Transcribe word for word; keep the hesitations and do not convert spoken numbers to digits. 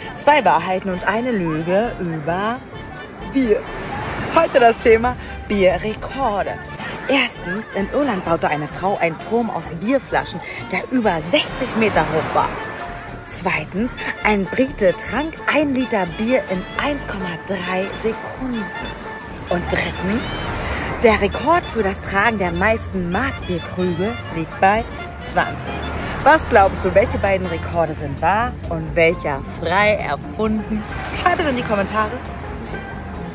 Zwei Wahrheiten und eine Lüge über Bier. Heute das Thema Bierrekorde. Erstens, in Irland baute eine Frau einen Turm aus Bierflaschen, der über sechzig Meter hoch war. Zweitens, ein Brite trank ein Liter Bier in eins Komma drei Sekunden. Und drittens, der Rekord für das Tragen der meisten Maßbierkrüge liegt bei zwanzig. Was glaubst du, welche beiden Rekorde sind wahr und welcher frei erfunden? Schreib es in die Kommentare. Tschüss.